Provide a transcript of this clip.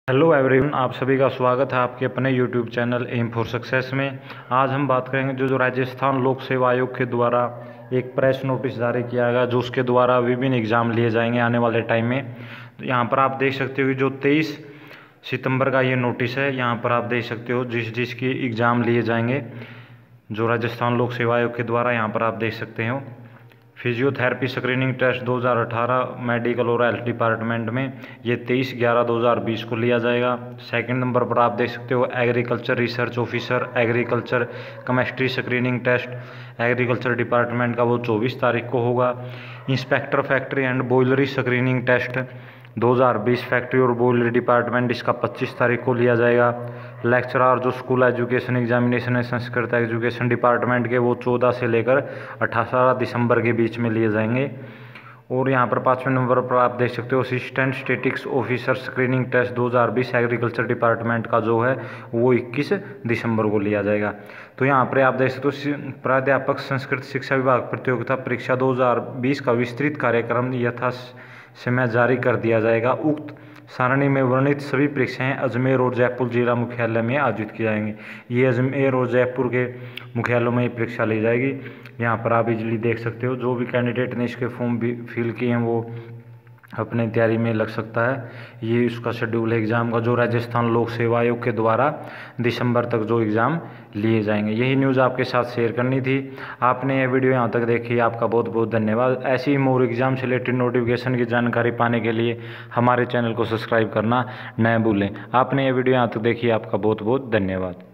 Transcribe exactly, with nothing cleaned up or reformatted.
Hello everyone, आप सभी का स्वागत है आपके अपने YouTube channel M for success में। आज हम बात करेंगे जो जो राजस्थान लोक सेवा आयोग के द्वारा एक प्रेस नोटिस जारी किया गया, जो उसके द्वारा विभिन्न एग्ज़ाम लिए जाएंगे आने वाले टाइम में। तो यहाँ पर आप देख सकते हो कि जो तेईस सितंबर का ये नोटिस है, यहाँ पर आप देख सकते हो जिस जिसकी एग्ज़ाम लिए जाएंगे जो राजस्थान लोक सेवा आयोग के द्वारा। यहाँ पर आप देख सकते हो फिजियोथेरेपी स्क्रीनिंग टेस्ट दो हज़ार अठारह मेडिकल और हेल्थ डिपार्टमेंट में ये तेईस ग्यारह दो हज़ार बीस को लिया जाएगा। सेकंड नंबर पर आप देख सकते हो agriculture research officer agriculture chemistry screening test agriculture department का वो चौबीस तारीख को होगा। Inspector factory and boilers screening test दो हज़ार बीस फैक्ट्री और बॉयलरी डिपार्टमेंट इसका पच्चीस तारीख को लिया जाएगा। लेक्चरर जो स्कूल एजुकेशन एग्जामिनेशन है संस्कृत एजुकेशन डिपार्टमेंट के वो चौदह से लेकर अठारह दिसंबर के बीच में लिए जाएंगे। और यहाँ पर पाँचवें नंबर पर आप देख सकते हो assistant statics officer screening test दो हज़ार बीस एग्रीकल्चर डिपार्टमेंट का जो है वो इक्कीस दिसंबर को लिया जाएगा। तो यहाँ पर आप देख सकते हो प्राध्यापक संस्कृत शिक्षा विभाग प्रतियोगिता परीक्षा दो हज़ार बीस का विस्तृत कार्यक्रम यथा समय जारी कर दिया जाएगा। उक्त सारणी में वर्णित सभी परीक्षाएं अजमेर और जयपुर जिला मुख्यालय में आयोजित की जाएंगी। ये अजमेर और जयपुर के मुख्यालयों में ये परीक्षा ली जाएगी। यहाँ पर आप इजीली देख सकते हो जो भी कैंडिडेट ने इसके फॉर्म भी फिल किए हैं वो अपनी तैयारी में लग सकता है। ये उसका शेड्यूल है एग्ज़ाम का जो राजस्थान लोक सेवा आयोग के द्वारा दिसंबर तक जो एग्ज़ाम लिए जाएंगे। यही न्यूज़ आपके साथ शेयर करनी थी। आपने ये वीडियो यहाँ तक देखी, आपका बहुत बहुत धन्यवाद। ऐसी ही मोर एग्ज़ाम से रिलेटेड नोटिफिकेशन की जानकारी पाने के लिए हमारे चैनल को सब्सक्राइब करना न भूलें। आपने ये वीडियो यहाँ तक देखी, आपका बहुत बहुत धन्यवाद।